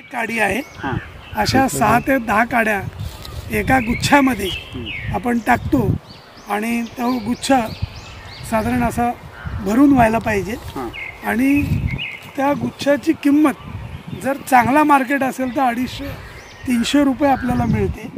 एक काडी आहे। अशा 6 ते 10 काड्या एका गुच्छामध्ये आपण टाकतो आणि तो गुच्छ साधारण असा भरून व्हायला पाहिजे आणि त्या गुच्छाची किंमत जर चांगला मार्केट असेल तर 250-300 रुपये आपल्याला मिळते।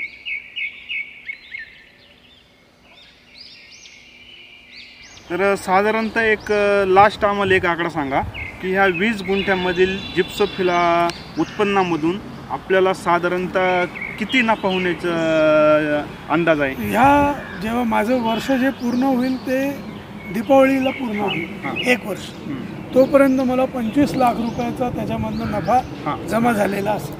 तर साधारणतः एक लास्ट आम्हाला एक आकडा सांगा की ह्या 20 गुंठ्यामधील जिप्सोफिला उत्पन्नामधून आपल्याला साधारणतः किती नफा होण्याचा अंदाज आहे? ह्या जेव्हा माझं वर्ष जे पूर्ण होईल ते दीपावलीला पूर्ण होईल 1 वर्ष, तोपर्यंत मला 25 लाख रुपयाचा त्याच्यामधून नफा जमा झालेला असेल।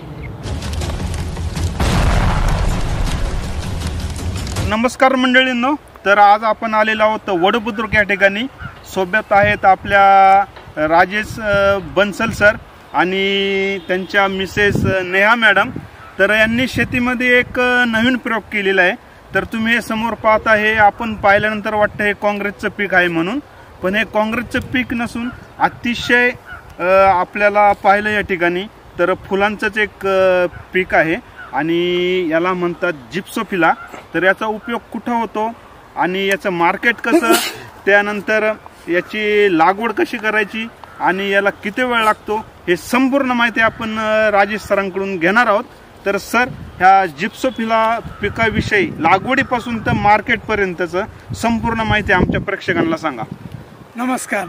नमस्कार मंडळींनो, तर आज आपण आलेलो आहोत वडबुद्रुक या ठिकाणी। सोबत आहेत आपल्या राजेश बन्सल सर आणि त्यांच्या मिसेस नेहा मॅडम। तर यांनी शेतीमध्ये एक नवीन प्रयोग केलेला आहे। तर तुम्ही हे समोर पाहता, हे आपण पाहिल्यानंतर वाटतं हे काँग्रेसचं पीक आहे म्हणून, पण हे काँग्रेसचं पीक नसून अतिशय आपल्याला पाहिलं या ठिकाणी तर फुलांचंच एक पीक आहे आणि याला म्हणतात जिप्सोफिला। तर याचा उपयोग कुठं होतो आणि याचं मार्केट कसं, त्यानंतर याची लागवड कशी करायची आणि याला किती वेळ लागतो, हे संपूर्ण माहिती आपण राजेश सरांकडून घेणार आहोत। तर सर, ह्या जिप्सोफिला पिकाविषयी लागवडीपासून तर मार्केटपर्यंतचं संपूर्ण माहिती आमच्या प्रेक्षकांना सांगा। नमस्कार,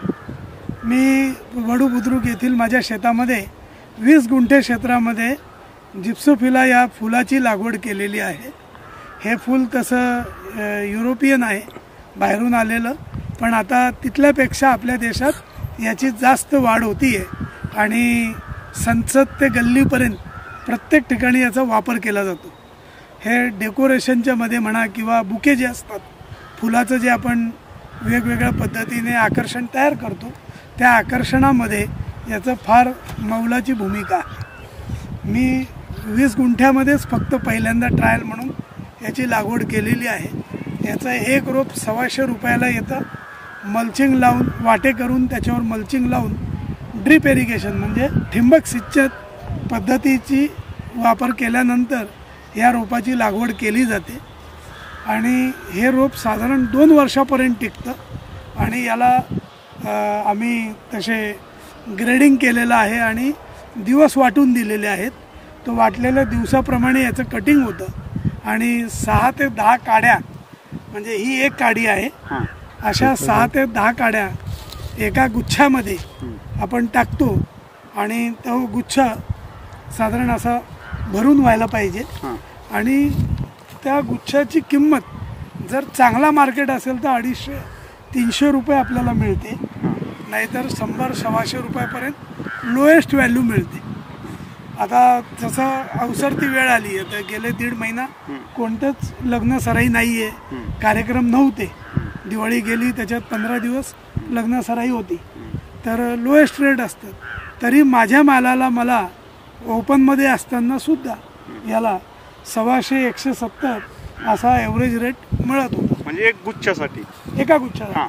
मी वडबुद्रुक येथील माझ्या शेतामध्ये 20 गुंठे क्षेत्रामध्ये जिप्सोफिला या फुलाची लागवड केलेली आहे। हे फूल तसं युरोपियन आहे, बाहेरून आलेलं, पण आता तिथल्यापेक्षा आपल्या देशात याची जास्त वाढ होती आहे आणि संसद ते गल्लीपर्यंत प्रत्येक ठिकाणी याचा वापर केला जातो। हे डेकोरेशनच्या मध्ये म्हणा किंवा बुके जे असतात फुलाचं, जे आपण वेगवेगळ्या पद्धतीने आकर्षण तयार करतो, त्या आकर्षणामध्ये याचं फार मौलाची भूमिका आहे। मी 20 गुंठ्यामध्येच फक्त पहिल्यांदा ट्रायल म्हणून याची लागवड केलेली आहे। याचं एक रोप 125 रुपयाला येतं। मल्चिंग लावून, वाटे करून त्याच्यावर मल्चिंग लावून ड्रिप इरिगेशन म्हणजे ठिंबक सिंचन पद्धतीची वापर केल्यानंतर या रोपाची लागवड केली जाते आणि हे रोप साधारण 2 वर्षापर्यंत टिकतं आणि याला आम्ही तसे ग्रेडिंग केलेलं आहे आणि दिवस वाटून दिलेले आहेत। तो वाटलेल्या दिवसाप्रमाणे याचं कटिंग होतं आणि 6 ते 10 काड्या, म्हणजे ही एक काडी आहे, अशा 6 ते 10 काड्या एका गुच्छामध्ये आपण टाकतो आणि तो गुच्छ साधारण असा भरून व्हायला पाहिजे आणि त्या गुच्छाची किंमत जर चांगला मार्केट असेल तर 250-300 रुपये आपल्याला मिळते, नाहीतर 100-125 रुपयापर्यंत लोएस्ट व्हॅल्यू मिळते। आता जसं अवसरती वेळ आली आहे, तर गेले 1.5 महिना कोणतंच लग्न सराई नाही आहे, कार्यक्रम नव्हते। दिवाळी गेली, त्याच्यात 15 दिवस लग्न सराई होती, तर लोएस्ट रेट असतात। तरी माझ्या मालाला मला ओपनमध्ये असताना सुद्धा याला 125-170 असा ॲव्हरेज रेट मिळत होता, म्हणजे एक गुच्छासाठी, एका गुच्छाला।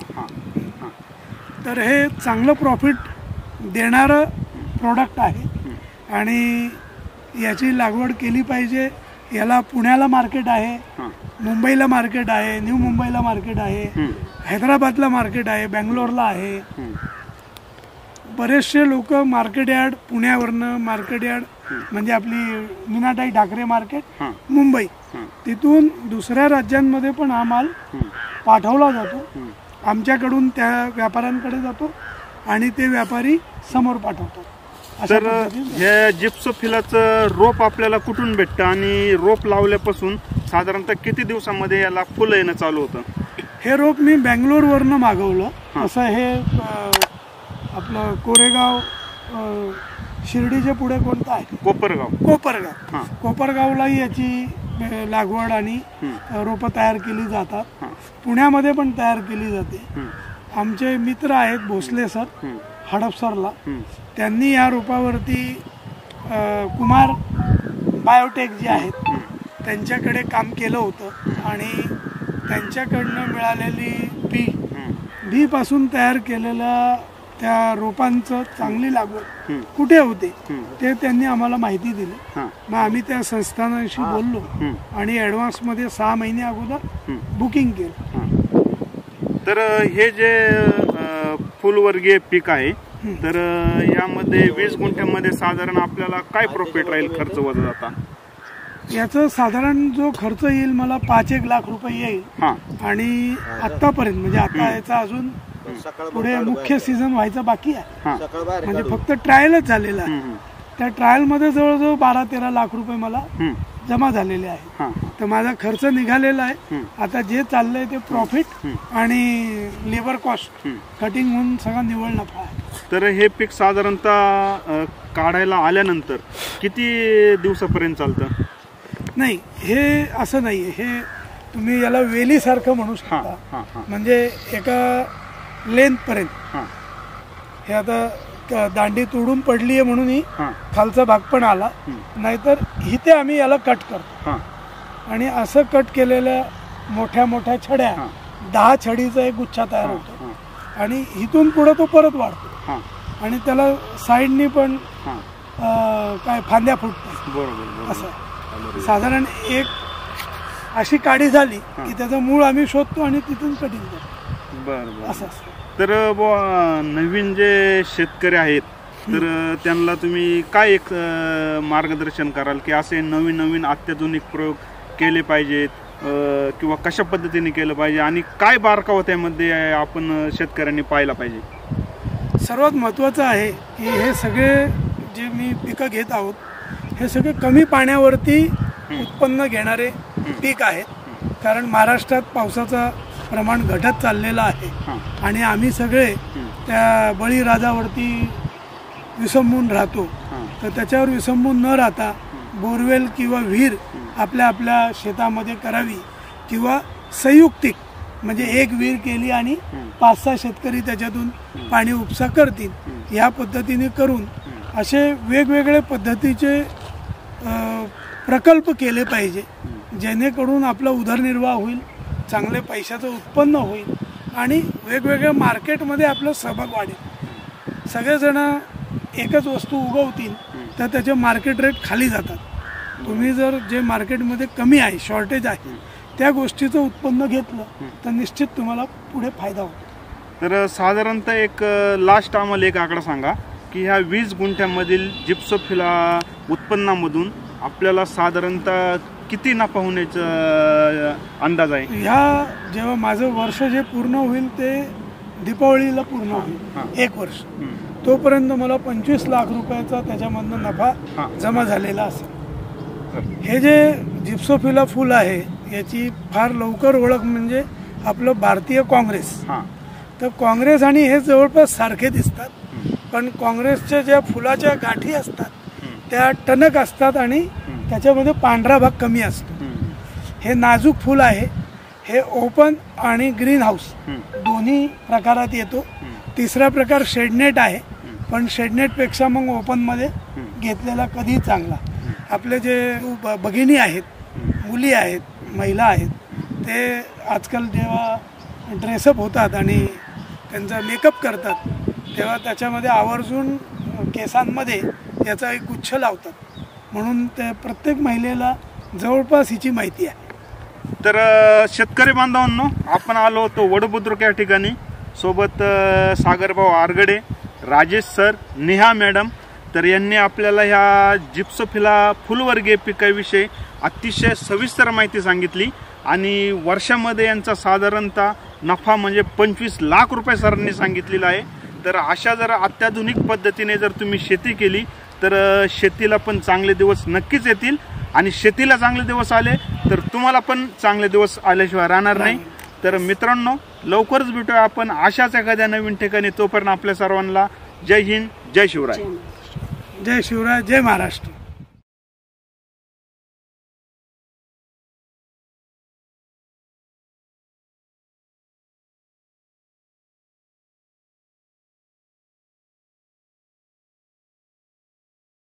तर हे चांगलं प्रॉफिट देणारं प्रोडक्ट आहे आणि याची लागवड केली पाहिजे। याला पुण्याला मार्केट आहे, मुंबईला मार्केट आहे, न्यू मुंबईला मार्केट आहे, हैदराबादला मार्केट आहे, बेंगलोरला आहे। बरेचसे लोक मार्केट यार्ड पुण्यावरनं, मार्केट यार्ड म्हणजे आपली मीनाताई ठाकरे मार्केट मुंबई, तिथून दुसऱ्या राज्यांमध्ये पण हा माल पाठवला जातो। आमच्याकडून त्या व्यापाऱ्यांकडे जातो आणि ते व्यापारी समोर पाठवतात। तर हे जिप्सोफिलाचं रोप आपल्याला कुठून भेटतं आणि रोप लावल्यापासून साधारणतः किती दिवसामध्ये याला फुलं येणं चालू होतं? हे रोप मी बेंगलोरवरनं मागवलं। असं हे आपलं कोरेगाव, शिर्डीच्या पुढे कोणतं आहे? कोपरगाव। कोपरगावलाही याची लागवड आणि रोपं तयार केली जातात। पुण्यामध्ये पण तयार केली जाते। आमचे मित्र आहेत भोसले सर हडपसरला, त्यांनी या रोपावरती कुमार बायोटेक जे आहेत त्यांच्याकडे काम केलं होतं आणि त्यांच्याकडनं मिळालेली बी पासून तयार केलेला त्या रोपांचं चांगली लागवड कुठे होते ते त्यांनी आम्हाला माहिती दिली. मग आम्ही त्या संस्थानाशी बोललो आणि ऍडव्हान्स मध्ये 6 महिने अगोदर बुकिंग केलं. तर हे जे फुलवर्गीय पीक आहे तर यामध्ये 20 गुंठ्यामध्ये साधारण आपल्याला काय प्रॉफिट राहील, खर्च वजा जाता? याचा साधारण जो खर्च येईल मला 5-1 लाख रुपये येईल. आणि आतापर्यंत म्हणजे आता याचा अजून पुढे मुख्य सीझन व्हायचा बाकी आहे, म्हणजे फक्त ट्रायलच झालेला आहे. त्या ट्रायल मध्ये जवळजवळ 12-13 लाख रुपये मला जमा झालेले आहे. तर माझा खर्च निघालेला आहे. आता जे चाललंय ते प्रॉफिट आणि लेबर कॉस्ट कटिंग होऊन सगळा निव्वळ नफा आहे. तर हे पीक साधारणतः काढायला आल्यानंतर किती दिवसापर्यंत चालतं? नाही, हे असं नाही, हे तुम्ही याला वेलीसारखं म्हणू शकता. म्हणजे एका लेंथ पर्यंत हे आता दांडी तोडून पडली आहे म्हणून ही खालचा भाग पण आला, नाहीतर इथे आम्ही याला कट करतो. आणि असं कट केलेल्या मोठ्या मोठ्या छड्या 10 छडीचा एक गुच्छा तयार होतो आणि इथून पुढे तो परत वाढतो आणि त्याला साईडनी पण काय फांद्या फुटतात. बरोबर. असं साधारण एक अशी काडी झाली की त्याचं मूळ आम्ही शोधतो आणि तिथून कटिंग करतो. बरोबर. असं असतं. तर नवीन जे शेतकरी आहेत तर त्यांना तुम्ही काय एक मार्गदर्शन कराल की असे नवीन नवीन अत्याधुनिक प्रयोग केले पाहिजेत किंवा कशा पद्धतीने केलं पाहिजे आणि काय बारकावा त्यामध्ये आपण शेतकऱ्यांनी पाहिला पाहिजे? सर्वात महत्त्वाचं आहे की हे सगळे जे मी पिकं घेत आहोत हे सगळे कमी पाण्यावरती उत्पन्न घेणारे पीक आहेत. कारण महाराष्ट्रात पावसाचा प्रमाण घटत चाललेलं आहे आणि आम्ही सगळे त्या बळीराजावरती विसंबून राहतो. तर त्याच्यावर विसंबून न राहता बोरवेल किंवा विहीर आपल्या आपल्या शेतामध्ये करावी किंवा संयुक्तिक म्हणजे एक विहीर केली आणि 5-6 शेतकरी त्याच्यातून पाणी उपसा करतील. या पद्धतीने करून असे वेगवेगळे पद्धतीचे प्रकल्प केले पाहिजे जेणेकरून आपला उदरनिर्वाह होईल, चांगले पैशाचं उत्पन्न होईल आणि वेगवेगळ्या मार्केटमध्ये आपलं सहभाग वाढेल. सगळेजण एकच वस्तू उगवतील तर त्याचे मार्केट रेट खाली जातात. तुम्ही जर जे मार्केटमध्ये कमी आहे, शॉर्टेज आहे, त्या गोष्टीचं उत्पन्न घेतलं तर निश्चित तुम्हाला पुढे फायदा होतो. तर साधारणतः एक लास्ट आम्हाला एक आकडा सांगा की ह्या 20 गुंठ्यामधील जिप्सोफिला उत्पन्नामधून आपल्याला साधारणतः किती नफा होण्याचा अंदाज आहे? ह्या जेव्हा माझं वर्ष जे पूर्ण होईल ते दीपावलीला पूर्ण होईल, 1 वर्ष, तोपर्यंत मला 25 लाख रुपयाचा त्याच्यामधनं नफा जमा झालेला असेल. हे जे जिप्सोफिला फुल आहे याची फार लवकर ओळख म्हणजे आपलं भारतीय काँग्रेस. तर काँग्रेस आणि हे जवळपास सारखे दिसतात, पण काँग्रेसच्या ज्या फुलाच्या गाठी असतात त्या टणक असतात आणि त्याच्यामध्ये पांढरा भाग कमी असतो. हे नाजूक फुल आहे. हे ओपन आणि ग्रीन हाऊस दोन्ही प्रकारात येतो. तिसरा प्रकार शेडनेट आहे, पण शेडनेटपेक्षा मग ओपनमध्ये घेतलेला कधी चांगला. आपले जे भगिनी आहेत, मुली आहेत, महिला आहेत, ते आजकाल जेव्हा ड्रेसअप होतात आणि त्यांचा मेकअप करतात तेव्हा त्याच्यामध्ये आवर्जून केसांमध्ये याचा एक गुच्छ लावतात. म्हणून ते प्रत्येक महिलेला जवळपास हिची माहिती आहे. तर शेतकरी बांधवांनो, आपण आलो होतो वडबुद्रुक या ठिकाणी. सोबत सागरभाऊ आरगडे, राजेश सर, नेहा मॅडम. तर यांनी आपल्याला ह्या जिप्सोफिला फुलवर्गीय पिकाविषयी अतिशय सविस्तर माहिती सांगितली आणि वर्षामध्ये यांचा साधारणतः नफा म्हणजे 25 लाख रुपये सरांनी सांगितलेला आहे. तर अशा जर अत्याधुनिक पद्धतीने जर तुम्ही शेती केली तर शेतीला पण चांगले दिवस नक्कीच येतील आणि शेतीला चांगले दिवस आले तर तुम्हाला पण चांगले दिवस आल्याशिवाय राहणार नाही. तर मित्रांनो, लवकरच भेटूया आपण अशाच एखाद्या नवीन ठिकाणी. तोपर्यंत आपल्या सर्वांना जय हिंद, जय शिवराय. जय शिवराय, जय महाराष्ट्र.